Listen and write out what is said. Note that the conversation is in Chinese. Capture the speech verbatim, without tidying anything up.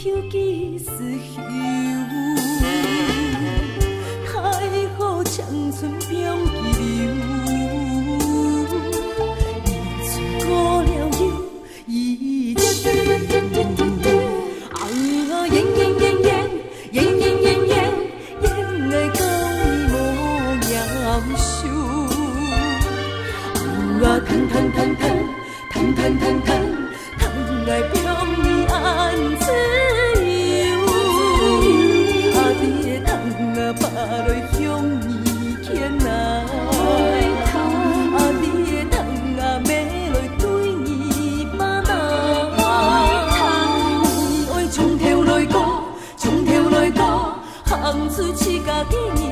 休几丝休，海河长春标记流，一寸过了又一秋。啊，演演演演演演演演，演爱到伊无夭寿。啊，叹叹叹叹叹叹叹叹，叹爱变伊安自由。啊，你的窗啊，拍落向伊牵来。啊，你的窗啊，骂落对伊巴拿。你爱从头来过，从头来过，喊出七家己。